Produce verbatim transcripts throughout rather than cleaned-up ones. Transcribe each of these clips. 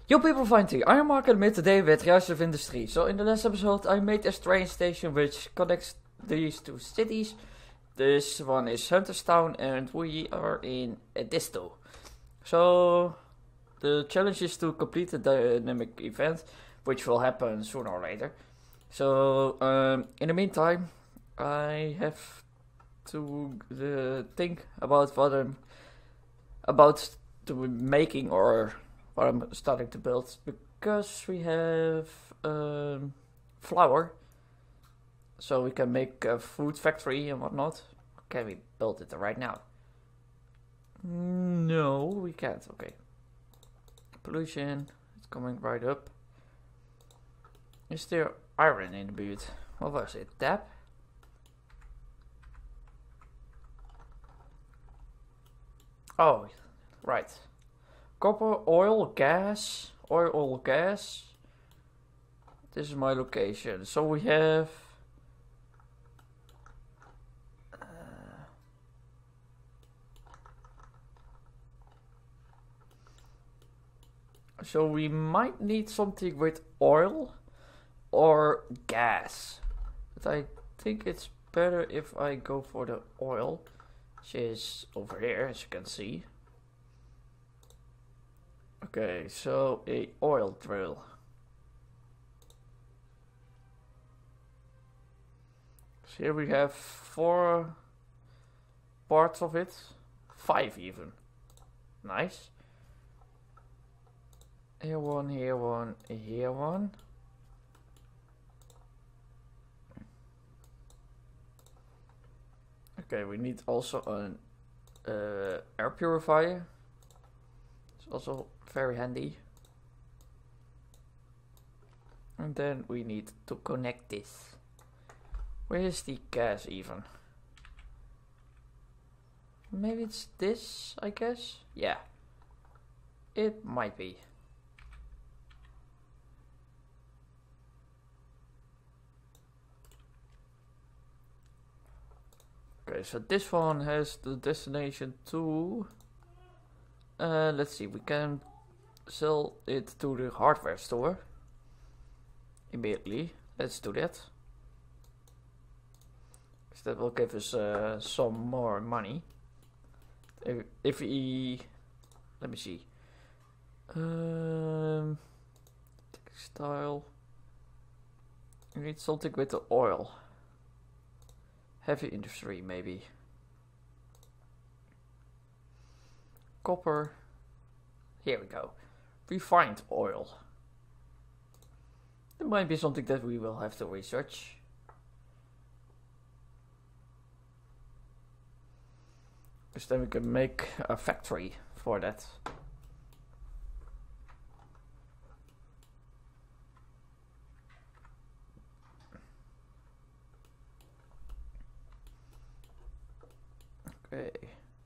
Yo people, find the iron market made today with Rise of Industry. So in the last episode I made a train station which connects these two cities. This one is Hunterstown and we are in Edisto. So the challenge is to complete the dynamic event, which will happen sooner or later. So um, in the meantime I have to uh, think about what I'm about to making or what I'm starting to build, because we have um, flour, so we can make a food factory and whatnot. Can we build it right now? No, we can't. Okay. Pollution, it's coming right up. Is there iron in the butte? What was it? Tap? Oh, right. Copper, oil, gas, oil, oil, gas. This is my location. So we have... Uh, so we might need something with oil or gas. But I think it's better if I go for the oil, which is over here, as you can see. Okay, so a oil drill. So here we have four parts of it, five even. Nice. Here one, here one, here one. Okay, we need also an uh, air purifier. It's also very handy. And then we need to connect this. Where is the gas even? Maybe it's this, I guess? Yeah. It might be. Okay, so this one has the destination to... Uh, let's see, we can sell it to the hardware store immediately. Let's do that. Because that will give us uh, some more money. If, if we... Let me see. Um, textile. We need something with the oil. Heavy industry, maybe. Copper. Here we go. Refined oil. There might be something that we will have to research. Because then we can make a factory for that. Okay.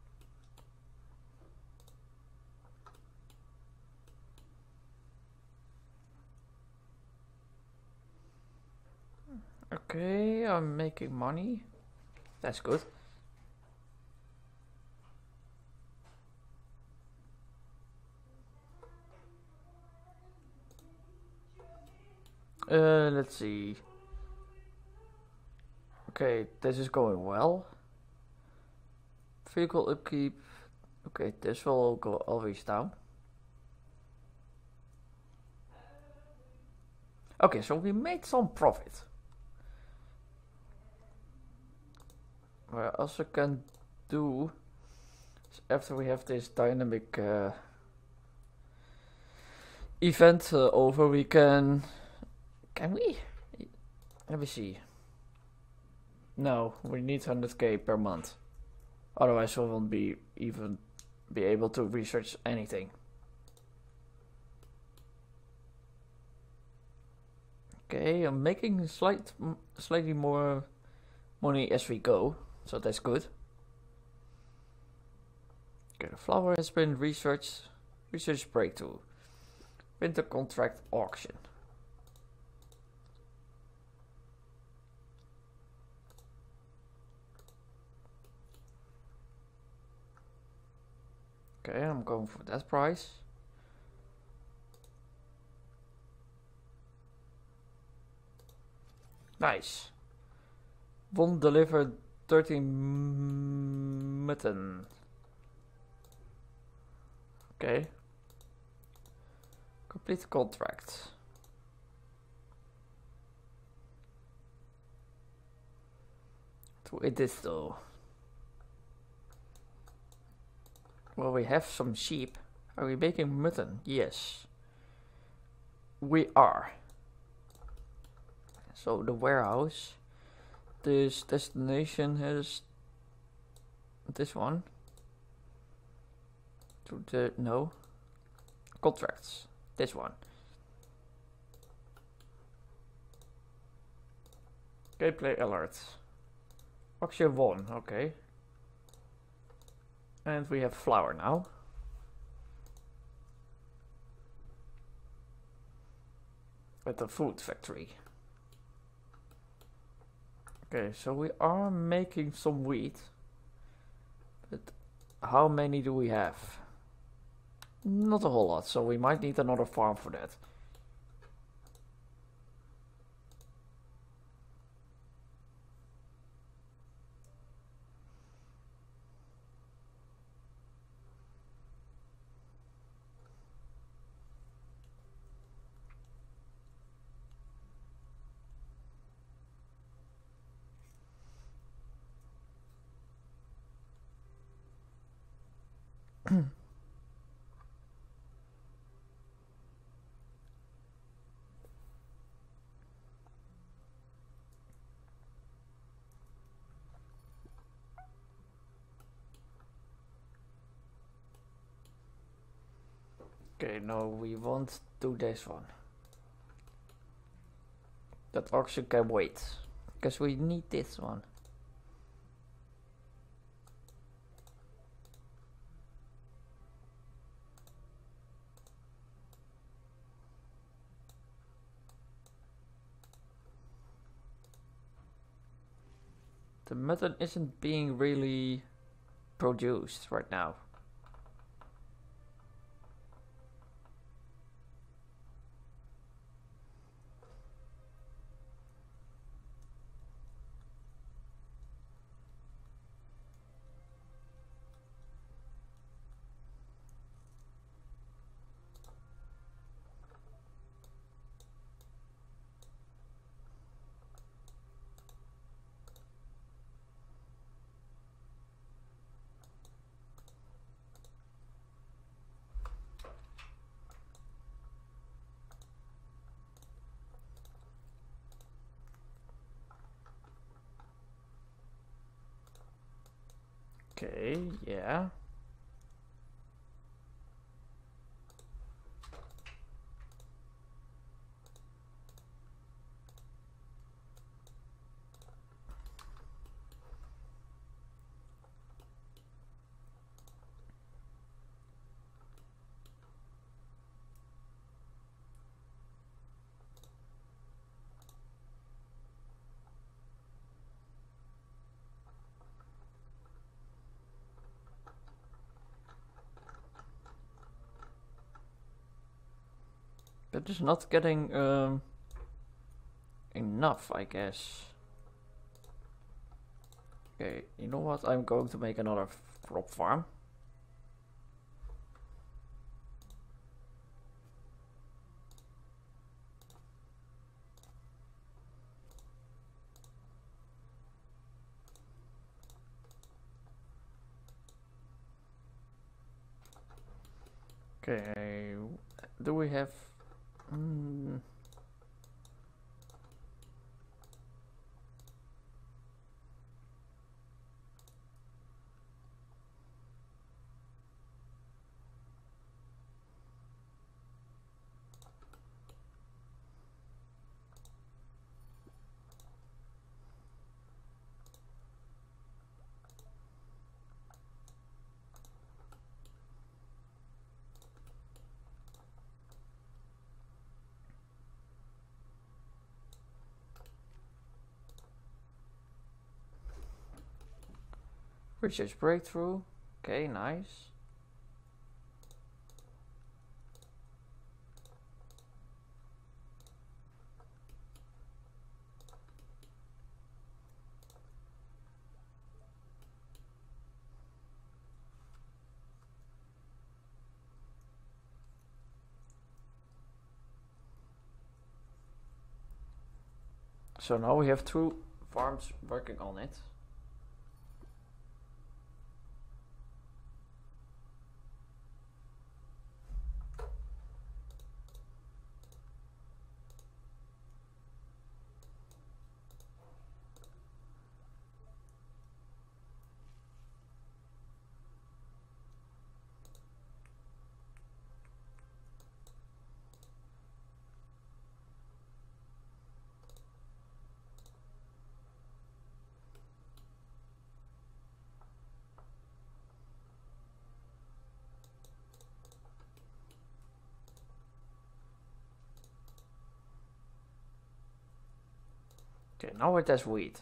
Okay, I'm making money. That's good. Uh, let's see. Okay, this is going well. Vehicle upkeep. Okay, this will go always down. Okay, so we made some profit. What I also can do is, after we have this dynamic uh, event uh, over, we can... Can we? Let me see. No, we need one hundred K per month. Otherwise we won't be even be able to research anything. Okay, I'm making slight, slightly more money as we go. So that's good. Okay, the flower has been researched. Research breakthrough. Winter contract auction. Okay, I'm going for that price. Nice. Won't deliver thirteen mutton. Okay. Complete contract. To it is though. Well, we have some sheep. Are we making mutton? Yes. We are. So the warehouse. This destination has this one. To the no contracts. This one. Gameplay alert. Auction one. Okay. And we have flour now. At the food factory. Okay, so we are making some wheat. But how many do we have? Not a whole lot, so we might need another farm for that. Okay, no, we won't do this one. That auction can wait. Because we need this one. The mutton isn't being really produced right now. Okay, yeah. But just not getting um, enough, I guess. Okay, you know what? I'm going to make another crop farm. Okay, do we have... Mm, research breakthrough. Okay, nice. So now we have two farms working on it. Okay, now it has wheat.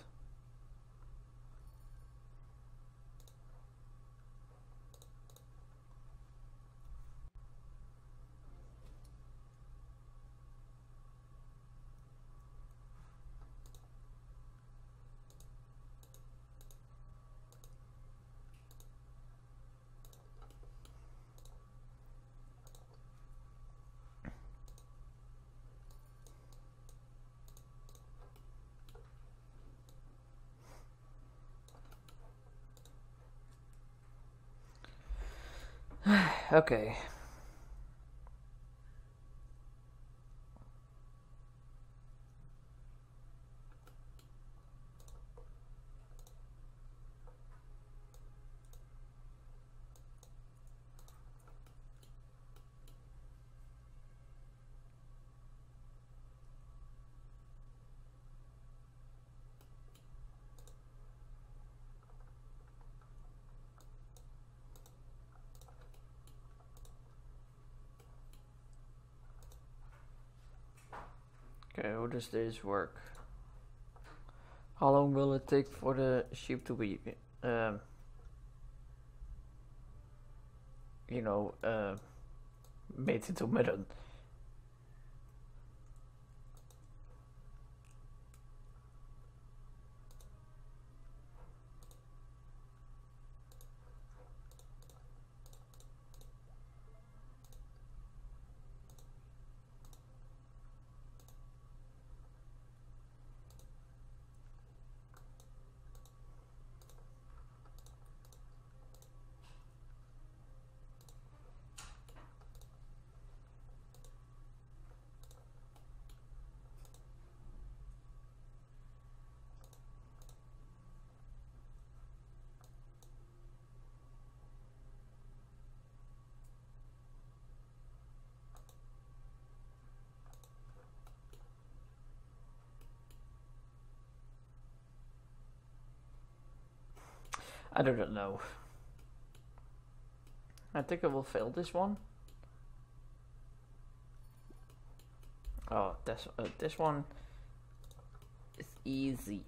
Okay. Okay, how does this work? How long will it take for the sheep to be, um, you know, uh, made into melon? I don't know. I think I will fail this one. Oh, this uh, this one is easy.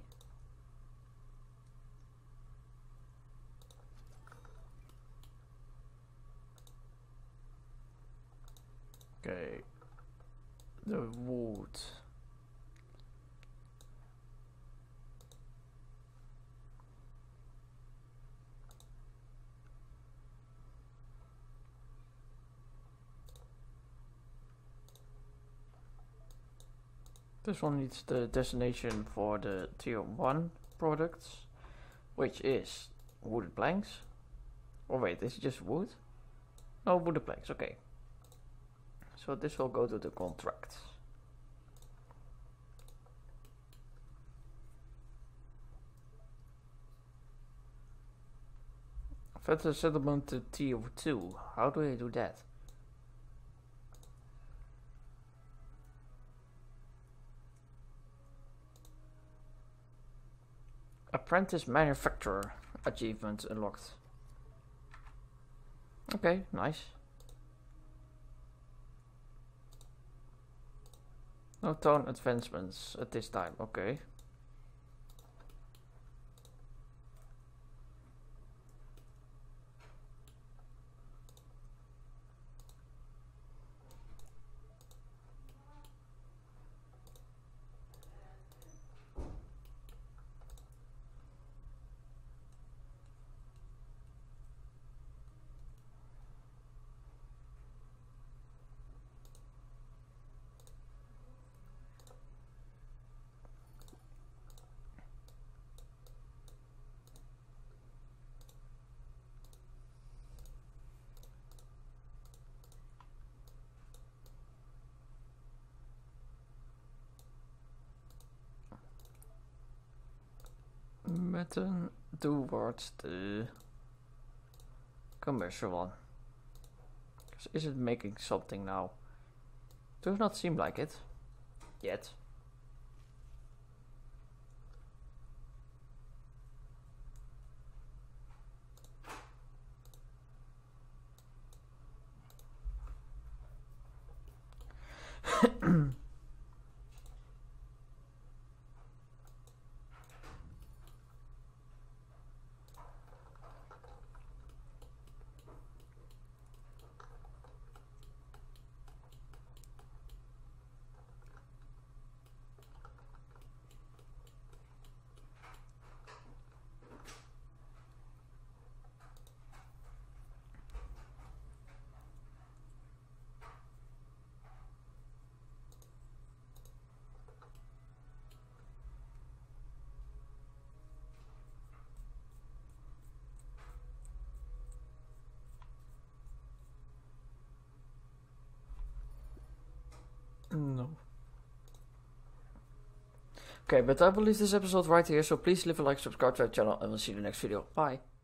Okay, the wood. This one needs the destination for the tier one products, which is wooden planks. Oh wait, this is just wood? No, wooden planks, okay. So this will go to the contract. Further settlement to tier two. How do I do that? Apprentice manufacturer achievement unlocked. Okay, nice. No town advancements at this time, okay. met een towards the commercial one. Is it making something now? Does not seem like it. Yet. No. Okay, but I will leave this episode right here, so please leave a like, subscribe to our channel, and we'll see you in the next video. Bye.